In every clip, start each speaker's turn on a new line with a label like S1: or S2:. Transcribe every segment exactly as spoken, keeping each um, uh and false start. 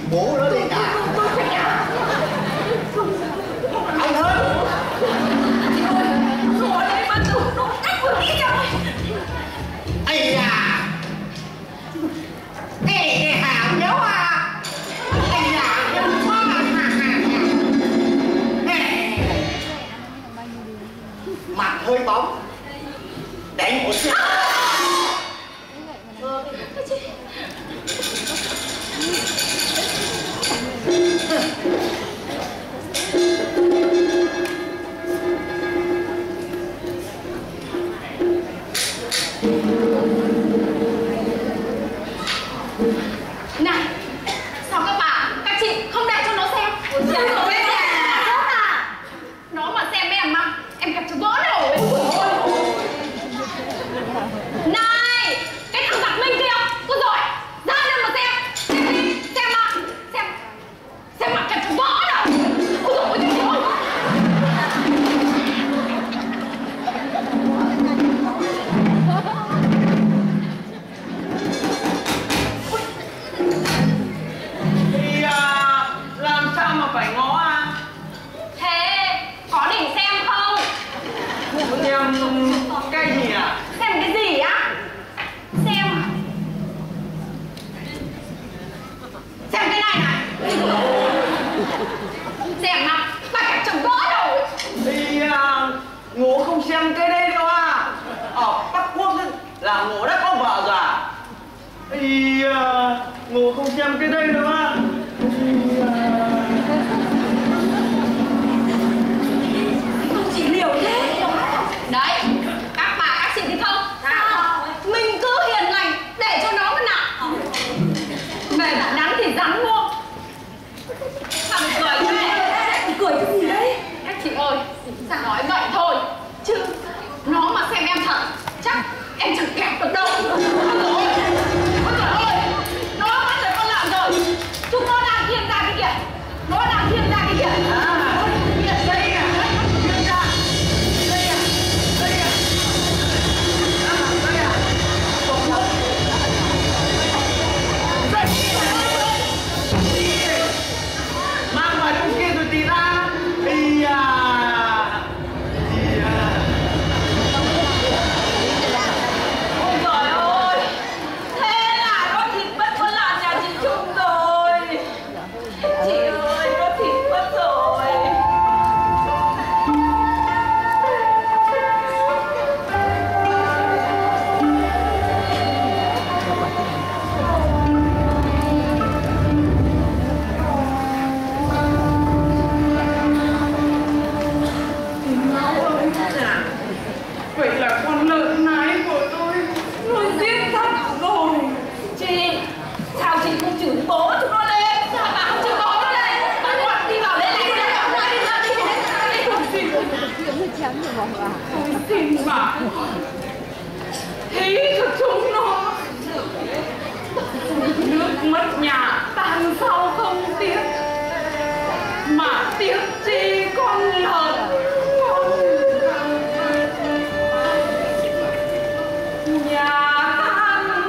S1: bố nó đi cả. Anh hơn.
S2: Rồi đây mà tụi nó cắt vừa đi rồi.
S1: Ây da. Ê, ê, hảo nhớ à. Ây da, nhớ quá mà. Mặt hơi bóng. Đánh một chút.
S2: Này, sao các bà, các chị không để cho nó xem? Xem rồi em à. Nó mà xem em mà, em gặp cho vỡ đầu ấy. Này, cái thằng giặc Minh kia, cô rồi, ra đây mà xem. Xem đi, xem mà, xem. Xem mặt gặp cho vỡ đầu. Ôi dồi ôi, trời ơi.
S3: Thì à, làm sao mà phải ngó à?
S2: Thế, có định xem không?
S3: Xem cái gì à?
S2: Xem cái gì á? Xem à? Xem cái này này. Xem mà, bà cả chồng vỡ rồi.
S3: Thì à, ngố không xem cái đây đâu à. Ở Bắc Quốc ấy, là ngố đã có vợ rồi à? Thì à, ngố không xem cái đây đâu à.
S2: Không chỉ liều thế. Đấy, các bà các chị thấy không? Sao? Mình cứ hiền lành để cho nó cái nào. Về bạn đắng thì rắn luôn. Sao mình cười thế? Cười cái gì đấy? Các chị ơi, sao nói vậy thôi. Chứ nó mà xem em thật, chắc em chẳng kẹp được đâu. Ôi trời ơi, ôi trời ơi, nó bắt rồi con làm rồi. Chúng nó đang thiên ra cái kìa. Nó đang thiên ra cái kìa. À, kìa đây à, thiên ra. Đây à, đây à. À, đây à. Tổng thống. Đây.
S3: Mang vào trong kia rồi tí ra. Thì à, thì à.
S2: Ôi trời ơi, thế là có thịt mất con lợn nhà chị Trung rồi. Chị ơi, có thịt mất rồi.
S3: Vậy là con lợn nái của tôi nó giết thật rồi.
S2: Chị, sao chị không chửi bố chúng nó lên? Sao bà không chửi bố nó lên? Bà ngoặt đi vào đây này, đi vào đây, đi vào đây, đi vào đây.
S3: Tôi xin bà, thấy cho chúng nó nước mất nhà tan sau không tiếc, mà tiếc chi con lợn ngon. Nhà tan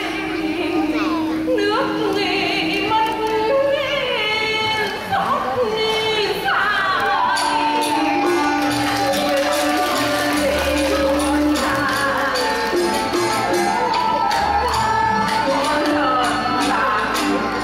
S3: nước nghỉ mất xót đi xa. Con lợn là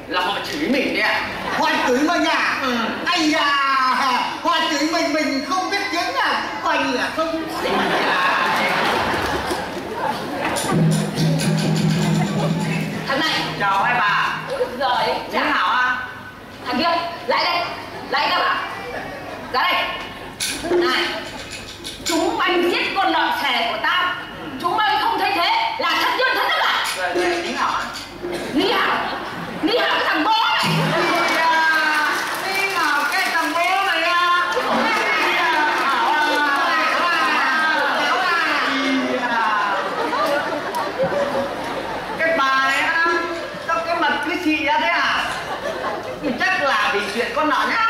S3: là họ chửi mình đấy ạ.
S1: Họ chửi mình à?
S3: Ừ.
S1: Ây da, họ chửi mình mình không biết tiếng à? Coi như là không.
S2: Thằng này.
S3: Chào hai bà.
S2: Ôi giời.
S3: Chị Hảo à?
S2: Thằng kia, lại đây. Lại các bạn. Ra đây. Này. Chúng anh giết con lợn xẻ của tao. Chúng anh không thấy thế là thất nhân thất đức à?
S3: Rồi, rồi, Lý Hảo à?
S2: Lý Hảo. Lý Hảo cái thằng bố này.
S3: Lý Hảo cái thằng bố này à? Cái bà này á, sao cái mặt cứ xị ra thế à? Chắc là vì chuyện con lợn á.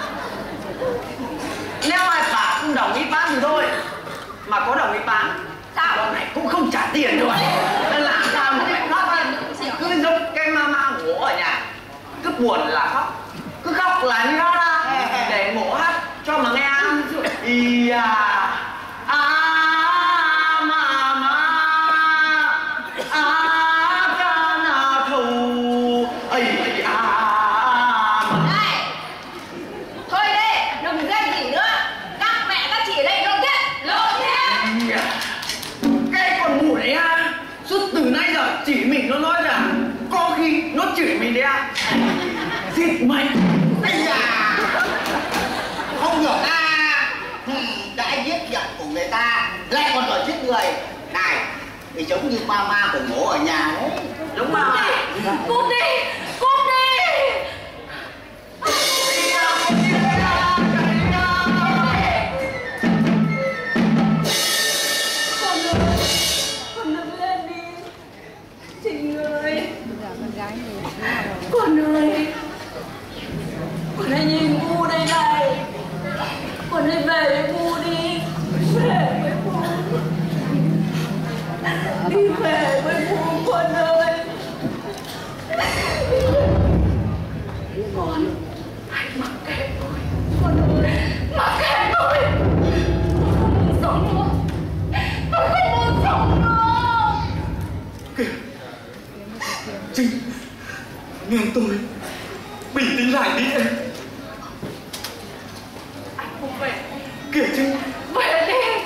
S3: Nếu ai bà không đồng ý bán thì thôi, mà có đồng ý bán sao con này cũng không trả tiền rồi. Nên làm sao mà mẹ khóc á, cứ giống cái mama ngủ ở nhà, cứ buồn là khóc, cứ khóc là như đó ra để ngủ hát cho mà nghe. Ý à à mama à ca na thù ấy à.
S2: Này. Thôi đi, đừng gây gì nữa. Các mẹ các chị ở đây lộn thế. Lộn thế.
S3: Cái con mù đấy à, suốt từ nãy giờ chỉ mình nó nói là có khi nó chửi mình đấy à. Giết mày.
S1: Ây da, không ngờ ta đã giết vợ của người ta lại còn đòi giết người. Này, thì giống như mama của ngủ ở nhà đấy.
S3: Đúng mà.
S2: Cút đi. Cút đi. Con ơi, con đứng lên đi. Trình ơi. Con ơi. Con hãy nhìn cu đây này. Con hãy về với cu đi. Về với cu. Đi về với cu con ơi. Con hãy mặc kệ tôi. Con ơi, mặc kệ tôi. Tôi không muốn sống nữa. Tôi không muốn sống nữa.
S3: Trinh, nghe tôi, bình tĩnh lại đi em.
S2: Anh không về.
S3: Kìa Trinh.
S2: Về đi.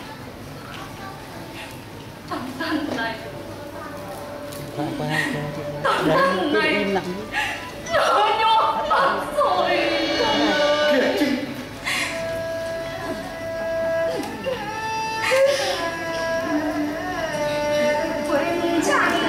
S2: Thằng thân này. Thằng thân này. Nhớ nhốt mất rồi.
S3: Kìa Trinh.
S2: Quên chẳng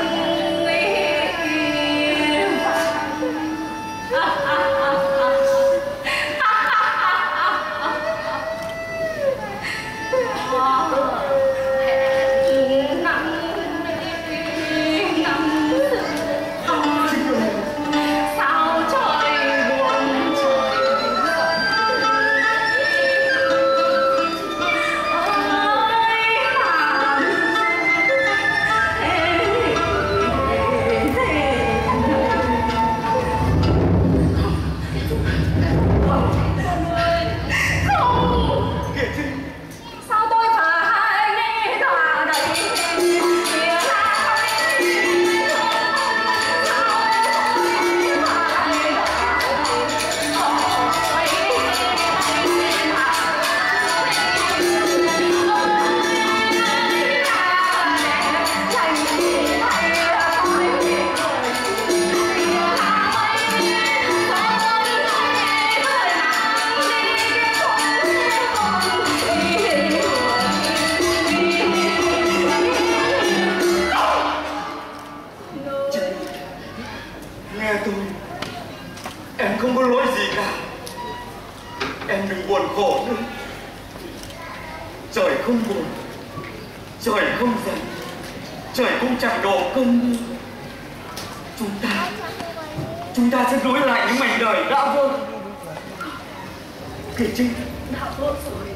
S2: sao trời buồn sao tôi phải nghĩ ra đây.
S3: Nghe tôi, em không có lỗi gì cả. Em đừng buồn khổ nữa. Trời không buồn, trời không giận, trời cũng chẳng đổ cơn mưa. Chúng ta, chúng ta sẽ nối lại những mảnh đời đã vỡ. Kìa Trinh.
S2: Đã vỡ rồi.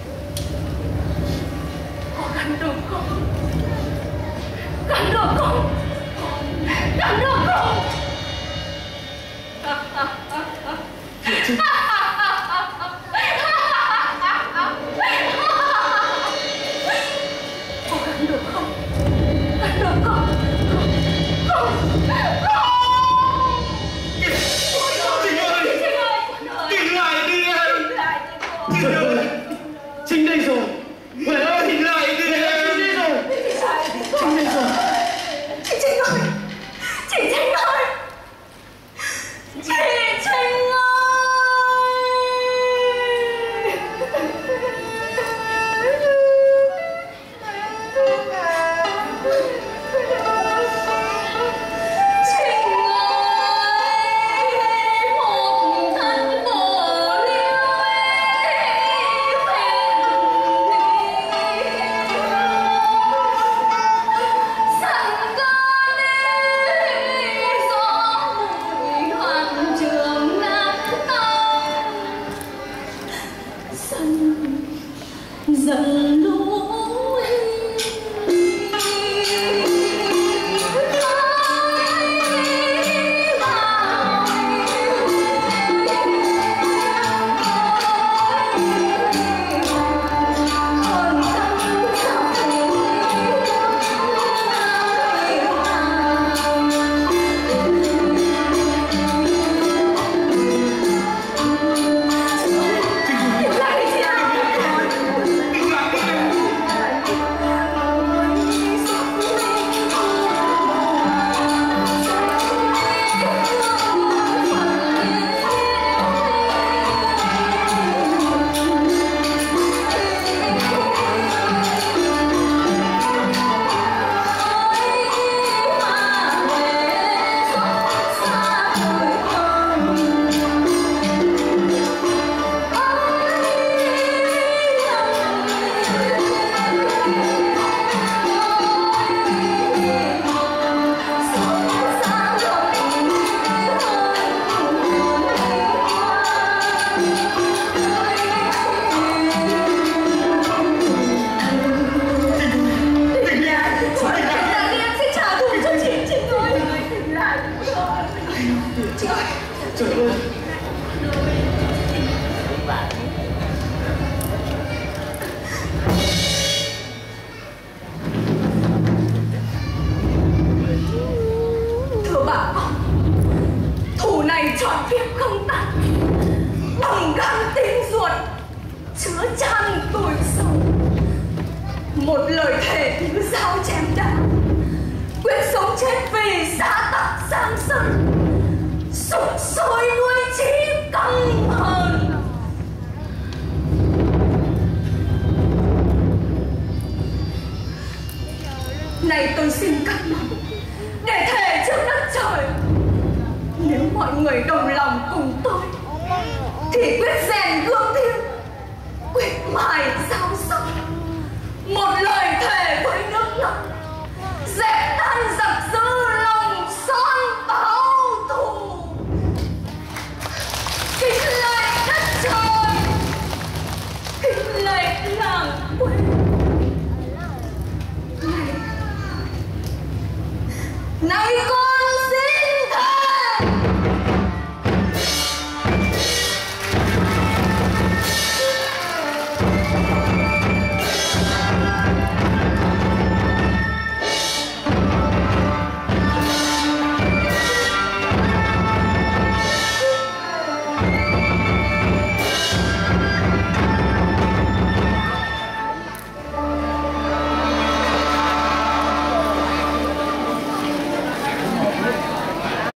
S2: Có gắn được không? Gắn được không? Gắn được không?
S3: Kìa Trinh.
S2: Có gắn được không? Gắn được không? Không. Không. Không.
S3: Trời, trời ơi.
S2: Thưa bà con, thù này trọn kiếp không tàn, bằng gan tim ruột chứa chan tuổi sầu. Một lời thề như dao chém đá, quyết sống chết vì xã tắc Giang Sơn, sục sôi nuôi trí căm hờn. Này tôi xin cắt máu để thề trước đất trời, nếu mọi người đồng lòng cùng tôi thì quyết rèn gương thiêng, quyết mài dao sắc. Một lời